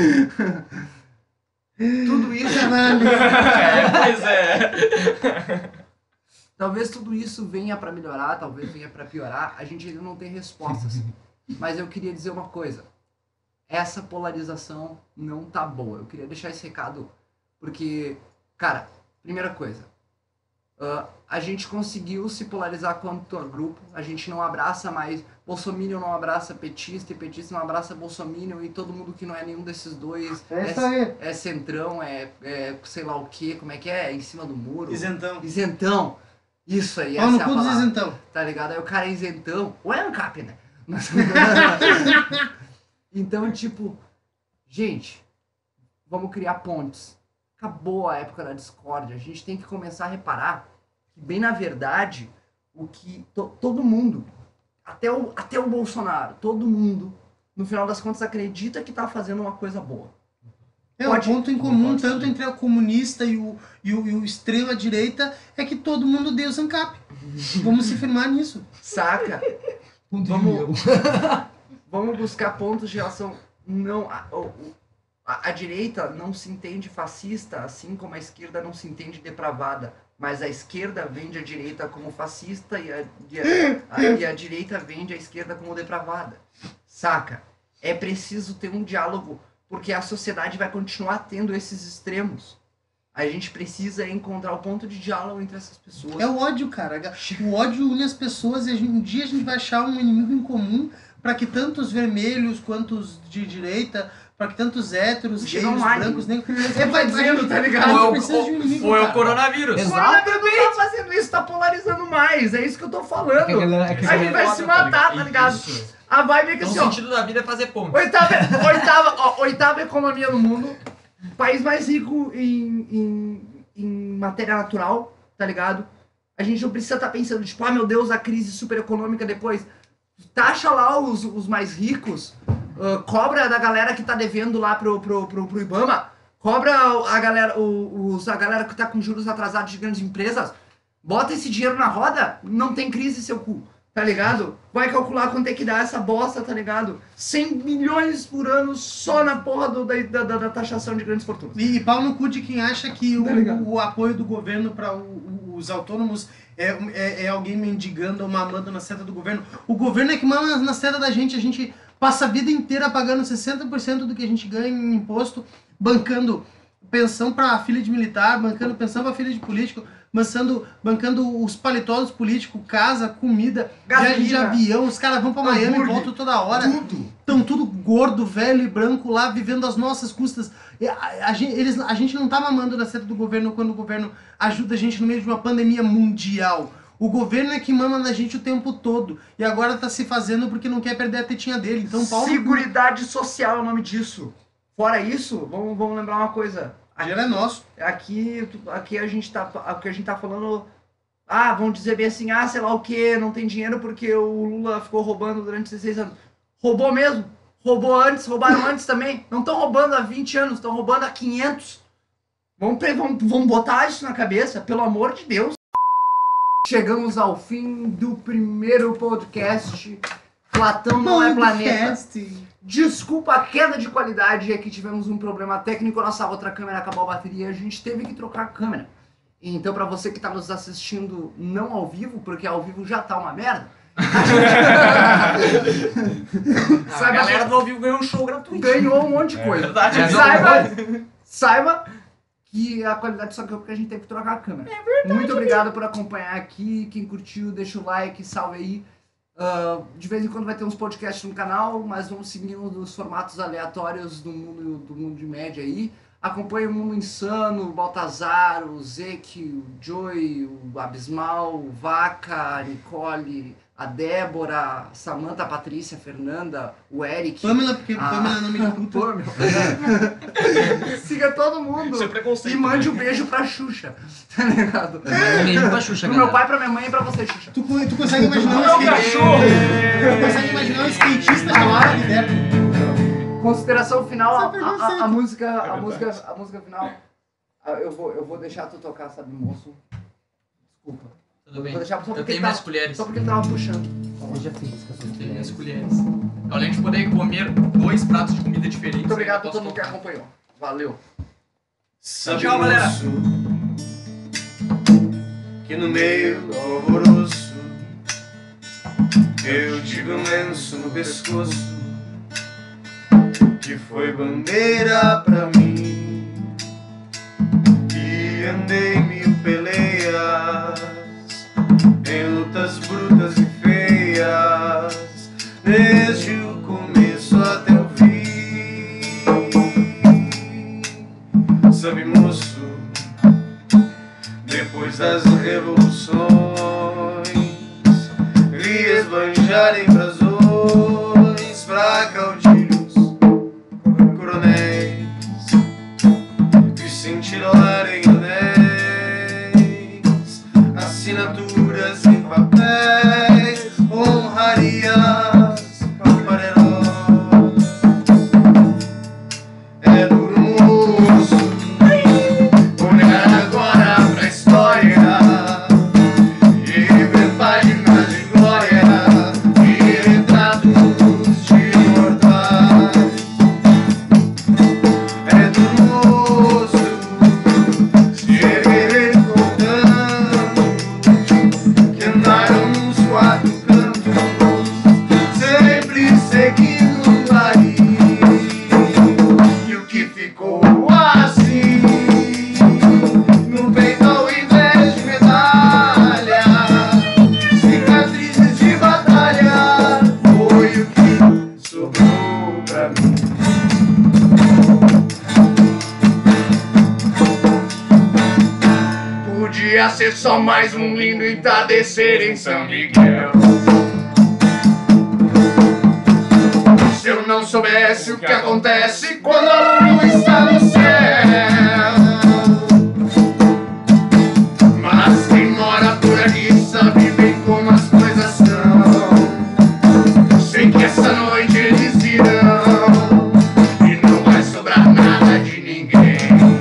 tudo isso, É, pois é. talvez tudo isso venha para melhorar, talvez venha para piorar. A gente ainda não tem respostas. Mas eu queria dizer uma coisa. Essa polarização não tá boa. Eu queria deixar esse recado porque, cara, primeira coisa, uh, a gente conseguiu se polarizar quanto a grupo. A gente não abraça mais Bolsominion, não abraça petista, e petista não abraça Bolsominion, e todo mundo que não é nenhum desses dois É isso aí. é centrão, é, é sei lá o que, como é que é? Em cima do muro. Isentão. Isentão. Isso aí, Pau essa no é a cu dos palavra. isentão. Tá ligado? Aí o cara é isentão. Ou é ANCAP, né? Mas- então, tipo, gente, vamos criar pontes. Acabou a época da discórdia. A gente tem que começar a reparar que, bem na verdade, o que to- todo mundo, até o, até o Bolsonaro, todo mundo, no final das contas, acredita que tá fazendo uma coisa boa. É, Pode- o ponto em comum, pode tanto ser. entre o comunista e o, e o, e o extrema-direita, é que todo mundo odeia o Zancap. Vamos se firmar nisso. Saca? Ponto de Vamos- união. Vamos buscar pontos de relação. Não. A, o- o- A, a direita não se entende fascista, assim como a esquerda não se entende depravada. Mas a esquerda vende a direita como fascista e a, e a, a, e a direita vende a esquerda como depravada. Saca? É preciso ter um diálogo, porque a sociedade vai continuar tendo esses extremos. A gente precisa encontrar o ponto de diálogo entre essas pessoas. É o ódio, cara. O ódio une as pessoas e um dia a gente vai achar um inimigo em comum para que tanto os vermelhos quanto os de direita, para que tanto os héteros, gays, Chega online. brancos, negros... É, vai dizendo, tá ligado? A gente Ou é o- precisa de um inimigo, Ou é o cara. coronavírus. O coronavírus tá fazendo isso, tá polarizando mais. É isso que eu tô falando. É que a galera- é que a A gente vai se matar, tá ligado? Isso. A vibe é que Então o assim, ó. sentido da vida é fazer ponto. Oitava, oitava, ó, oitava economia no mundo. País mais rico em, em, em matéria natural, tá ligado? A gente não precisa estar pensando, tipo, ah, meu Deus, a crise super econômica depois. Taxa lá os, os mais ricos, uh, cobra da galera que tá devendo lá pro, pro, pro, pro Ibama, cobra a galera, o, os, a galera que tá com juros atrasados de grandes empresas, bota esse dinheiro na roda, não tem crise, seu cu. Tá ligado? Vai calcular quanto é que dá essa bosta, tá ligado? cem milhões por ano só na porra do, da, da, da taxação de grandes fortunas. E, e pau no cu de quem acha que o, Tá ligado? o apoio do governo para os autônomos é, é, é alguém mendigando ou mamando na seta do governo. O governo é que mama na seta da gente. A gente passa a vida inteira pagando sessenta por cento do que a gente ganha em imposto, bancando pensão para filha de militar, bancando pensão para filha de político, bancando, bancando os paletós políticos, casa, comida, viagem de Gasolina, avião. Os caras vão para Miami e hambúrguer, voltam toda hora. tudo. Estão tudo gordo, velho e branco lá, vivendo às nossas custas. E A, a, gente, eles, a gente não tá mamando na seta do governo quando o governo ajuda a gente no meio de uma pandemia mundial. O governo é que mama na gente o tempo todo. E agora tá se fazendo porque não quer perder a tetinha dele. Então, Paulo... Seguridade social é o nome disso. Fora isso, vamos, vamos lembrar uma coisa. Dinheiro é nosso. Aqui, aqui a gente tá, o que a gente tá falando, ah, vão dizer bem assim, ah, sei lá o que, não tem dinheiro porque o Lula ficou roubando durante dezesseis anos. Roubou mesmo? Roubou antes, roubaram antes também. Não estão roubando há vinte anos, estão roubando há quinhentos. Vamos, pre- vamos, vamos botar isso na cabeça, pelo amor de Deus. Chegamos ao fim do primeiro podcast. Platão não é planeta. Podcast. Desculpa a queda de qualidade, é que tivemos um problema técnico, nossa outra câmera acabou a bateria e a gente teve que trocar a câmera. Então, pra você que tá nos assistindo não ao vivo, porque ao vivo já tá uma merda, A saiba galera que do ao vivo ganhou um show gratuito. ganhou um monte de coisa. verdade, é saiba, saiba que a qualidade só caiu porque a gente teve que trocar a câmera. É verdade. Muito obrigado por acompanhar aqui. Quem curtiu, deixa o like, salve aí. Uh, de vez em quando vai ter uns podcasts no canal, mas vamos seguindo os formatos aleatórios do mundo, do mundo de média aí. Acompanhe o Mundo Insano, o Baltazar, o Zeke, o Joey, o Abismal, o Vaca, a Nicole, a Débora, a Samantha, a Patrícia, a Fernanda, o Eric. Pamela, porque Ah. Pamela é nome de puta. Pamela. Siga todo mundo. Isso é preconceito. E mande um beijo pra Xuxa. Tá ligado? Um beijo pra Xuxa, Pro galera. meu pai, pra minha mãe e pra você, Xuxa. Tu, tu consegue imaginar um Meu skate... cachorro! Tu consegue imaginar um skatista chamado de Deco? Consideração final, a, Isso é a, a, a preconceito. música, a verdade. música, a música final. ah, Eu vou, eu vou deixar tu tocar, sabe, moço? Desculpa. Tudo bem. Vou deixar só Eu porque tenho ele minhas tava, colheres. só porque ele tava puxando. Eu já fiz com essas Eu tenho minhas mulheres. colheres. Além de poder comer dois pratos de comida diferentes. Muito obrigado eu a todo mundo que posso acompanhou. Valeu. Sabe, Tchau, galera. moço, que no meio do alvoroço eu tive um lenço no pescoço que foi bandeira pra mim e andei mil peleias em lutas brutas e feias desde o começo até o fim. Sabe, moço, depois das revoluções vi esbanjarem brasões pra caudilhos, coronéis, vi cintilarem anéis, assinaturas em papéis, honrarias para heróis. É duro, moço, vou negar agora pra história e ver páginas de glória e retratos de imortais. ser só mais um lindo entardecer em São Miguel. Se eu não soubesse o que acontece quando a lua está no céu. Mas quem mora por aqui sabe bem como as coisas são. Sei que essa noite eles virão e não vai sobrar nada de ninguém.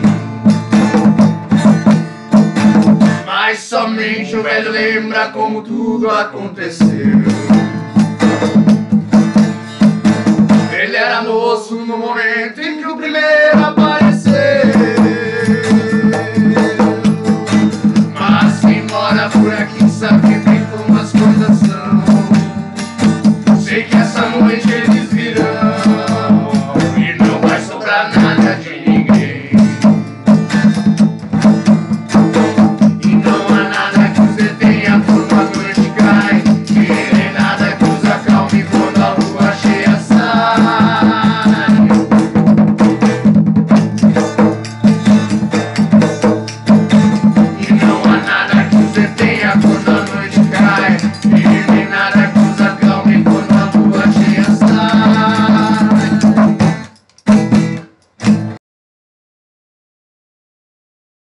Mas somente o velho lembra como tudo aconteceu. Ele era moço no momento em que o primeiro apareceu. Mas quem mora por aqui